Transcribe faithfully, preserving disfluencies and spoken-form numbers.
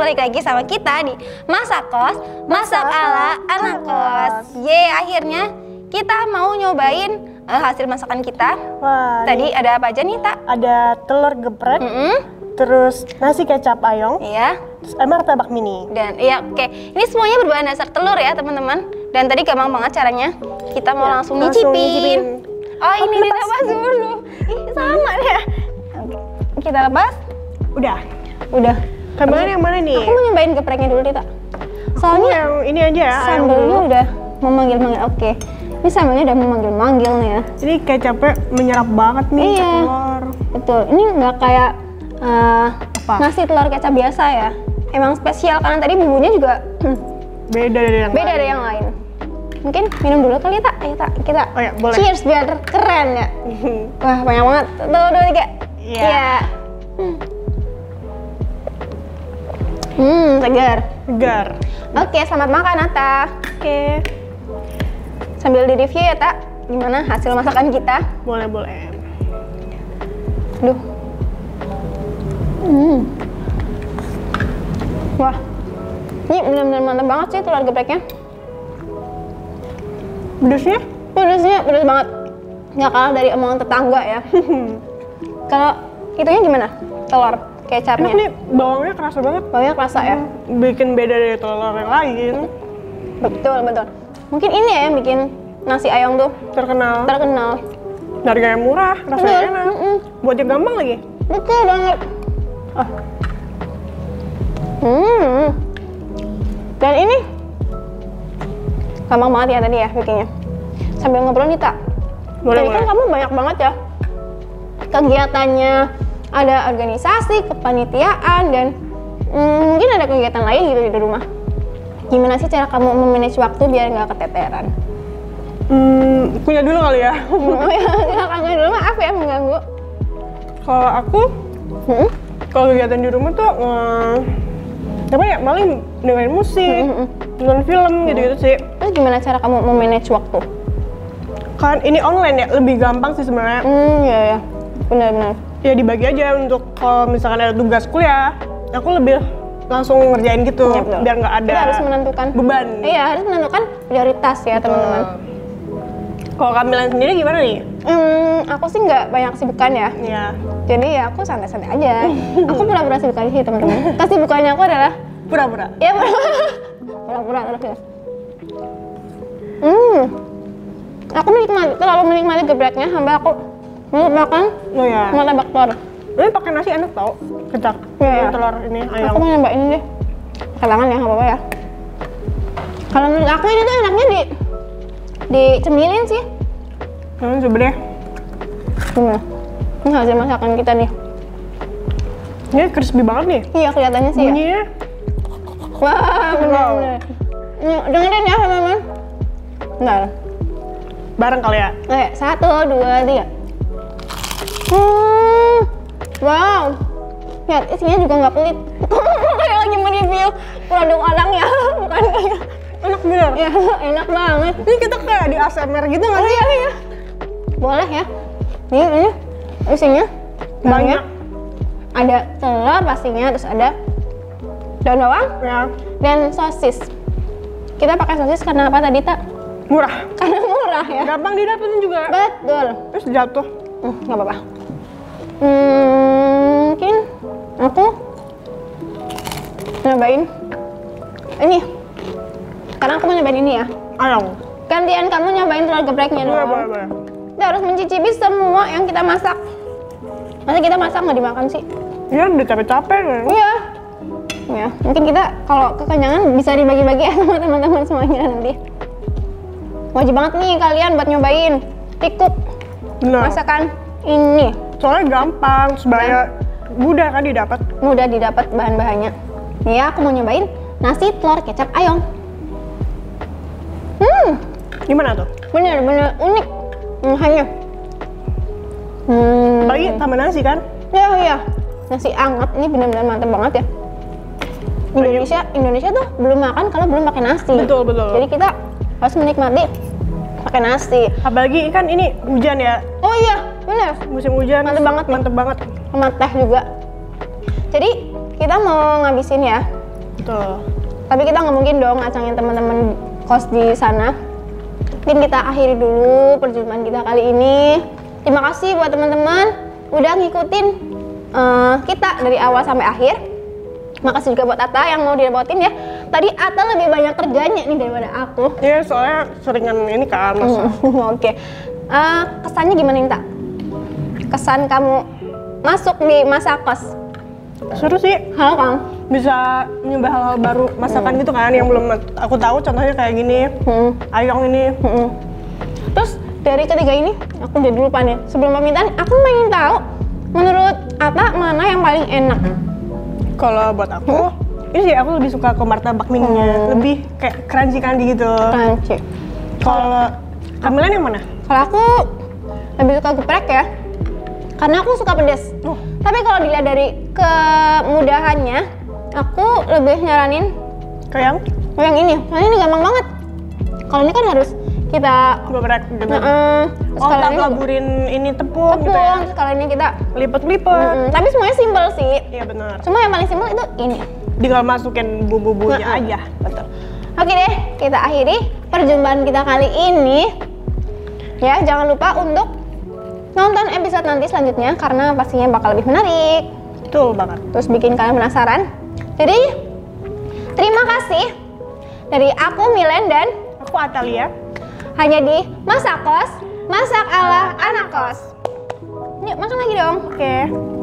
balik lagi sama kita di Masak Kos, Masak ala anak kos. Ye, akhirnya kita mau nyobain uh, hasil masakan kita. Wah, tadi ada apa aja nih, Tak? Ada telur geprek, mm -hmm. terus nasi kecap ayong, iya, terus emar tabak mini. Dan iya, oke, okay. Ini semuanya berbahan dasar telur ya, teman-teman. Dan tadi gampang banget caranya. Kita mau ya, langsung, langsung nyicipin. nyicipin. Oh, ini Oke, dilepas dulu. Ih, sama ya. Kita lepas. Udah. Udah. Kemarin yang mana nih? Aku mau nyobain gepreknya dulu, Tita. Soalnya aku yang ini aja ya. Sambelnya udah memanggil-manggil. Oke. Ini sambelnya udah memanggil-manggil nih ya. Ini kecapnya menyerap banget nih, iya. telur. Betul. Ini nggak kayak uh, Apa? nasi telur kecap biasa ya. Emang spesial karena tadi bumbunya juga beda dari yang beda lain. dari yang lain. Mungkin minum dulu kali ya, Tak? Ayo, Tak. Kita oh, ya, boleh. Cheers biar keren ya. Wah, banyak banget. Tuh, dua, tiga. Iya. Yeah. Hmm. Hmm, segar. Segar. Oke, selamat makan, Nata. Oke. Sambil di review ya, Tak. Gimana hasil masakan kita? Boleh, boleh. Duh. Hmm. Wah. Ini benar-benar mantap banget sih telur gepreknya. Pedasnya? Pedasnya pedas banget. Nggak kalah dari omongan tetangga ya. Kalau itunya gimana? Telur kecapnya? Enak nih, bawangnya kerasa banget. Bawangnya kerasa ya? Bikin beda dari telur yang lain. Betul, betul. Mungkin ini ya yang bikin nasi ayong tuh Terkenal. terkenal. Harganya murah, rasanya Betul. enak. Mm -mm. Buatnya gampang lagi. Betul banget. Oh. Hmm. Dan ini gampang banget ya tadi ya bikinnya. Sambil ngobrol nih, Tak. Boleh, Jadi kan boleh. kamu banyak banget ya kegiatannya, ada organisasi, kepanitiaan, dan mm, mungkin ada kegiatan lain gitu di rumah. Gimana sih cara kamu memanage waktu biar nggak keteteran? Hmm, punya dulu kali ya. Oh ya, silakan dulu, maaf ya mengganggu. Kalau aku, Hmm? kalau kegiatan di rumah tuh eh, apa ya, paling dengerin musik, Hmm, hmm, nonton film gitu-gitu sih. Terus gimana cara kamu memanage waktu? Kan ini online ya, lebih gampang sih sebenarnya. Hmm, ya ya, benar-benar. Ya dibagi aja untuk kalau misalkan ada tugas kuliah, aku lebih langsung ngerjain gitu, Ya, betul. biar nggak ada Kita harus menentukan beban. Iya, harus menentukan prioritas ya, teman-teman. Kalau Kamilan sendiri gimana nih? Hmm, aku sih nggak banyak sibukan ya. Ya, Jadi ya aku santai-santai aja. Aku pura-pura sibuk aja sih, teman-teman. Kesibukannya aku adalah pura-pura. ya pura-pura terus ya. Hmm. Aku menikmati, terlalu menikmati gebreknya sampai aku melupakan Oh ya. martabak telur. Ini pakai nasi enak tau, kecap. Iya, iya. Telur ini ayam. Aku mau nyobain ini deh. Pakai tangan ya, nggak apa-apa ya. Kalau menurut aku ini tuh enaknya di dicemilin sih. Hmm, coba deh. Gimana? Ini hasil masakan kita nih. Ini crispy banget nih. Iya, kelihatannya sih ya. Bunyinya Wah, benar-benar. Nih, dengerin ya, teman-teman. Bentar. bareng kali ya. Oke, satu, dua, tiga. Hmm, wow. Lihat, isinya juga nggak pelit. Kayak lagi mereview produk orang ya, bukan kayak. Enak bener. Ya, enak banget. Ini kita kayak di A S M R gitu nggak Oh sih? iya, iya. Boleh ya. Nih, ini isinya Banyak. Ada telur pastinya, terus ada daun bawang Ya, dan sosis. Kita pakai sosis karena apa tadi, Tak? murah. Karena murah ya. Gampang didapetin juga. Betul. Terus jatuh. Hmm, nggak apa-apa. Hmm, mungkin aku nyobain ini. Sekarang aku mau nyobain ini ya. Ayam. Gantian kamu nyobain telur gepreknya Boleh, dong. boleh, boleh. Kita harus mencicipi semua yang kita masak. Masa kita masak nggak dimakan sih? Iya, udah capek-capek kan. Iya. Ya, mungkin kita kalau kekenyangan bisa dibagi-bagi ya sama teman-teman semuanya nanti. Wajib banget nih kalian buat nyobain tikuk Bener. masakan ini. Soalnya gampang, sebaya mudah kan didapat. Mudah didapat bahan-bahannya. Nih ya, aku mau nyobain nasi telur kecap ayong. Hmm, Gimana tuh? bener-bener unik hanya. Hmm. Apalagi tambah nasi kan? Ya, iya. Nasi anget ini benar-benar mantap banget ya. Indonesia, Indonesia tuh belum makan kalau belum pakai nasi. Betul, betul. Jadi kita harus menikmati pakai nasi. Apalagi kan ini hujan ya, Oh iya, benar. musim hujan. Mantep banget nih. Mantep banget. Sama teh juga. Jadi kita mau ngabisin ya Betul. Tapi kita nggak mungkin dong ngacangin teman-teman kos di sana. Mungkin kita akhiri dulu perjumpaan kita kali ini. Terima kasih buat teman-teman udah ngikutin uh, kita dari awal sampai akhir. Makasih juga buat Ata yang mau direpotin ya. Tadi Ata lebih banyak kerjanya nih daripada aku. Iya, soalnya seringan ini kan masa. Hmm, Oke. Okay. Uh, kesannya gimana nih, Tak? Kesan kamu masuk di masa kos? Seru sih. Halo, Kang. Bisa nyoba hal-hal baru masakan gitu kan yang belum aku tahu, contohnya kayak gini. Hmm. Ayong ini. Hmm. Terus dari ketiga ini, aku jadi lupa nih. Sebelum permintaan, aku pengen tahu menurut Ata mana yang paling enak? Kalau buat aku, ini sih aku lebih suka ke martabak mininya, Hmm. lebih kayak crunchy-crunchy gitu. Crunchy. Kalau Kamilan yang mana? Kalau aku lebih suka geprek ya, karena aku suka pedas. Oh. Tapi kalau dilihat dari kemudahannya, aku lebih nyaranin Kayak yang ini. Karena ini gampang banget. Kalau ini kan harus kita geprek gitu. Heeh. Terus Oh, kalau tak ini taburin ini tepung, gitu tepung, ya? terus kalau ini kita Lipet-lipet. Mm, tapi semuanya simpel sih. Iya benar. Cuma yang paling simpel itu ini. Tinggal masukin bumbu-bumbunya Heeh. aja. Betul. Oke deh, kita akhiri perjumpaan kita kali ini. Ya, jangan lupa untuk nonton episode nanti selanjutnya karena pastinya bakal lebih menarik. Betul banget. Terus bikin kalian penasaran. Jadi, terima kasih dari aku Milen dan Aku Atalia. hanya di Masak Kos, masak ala anak kos. Yuk makan lagi dong. Oke.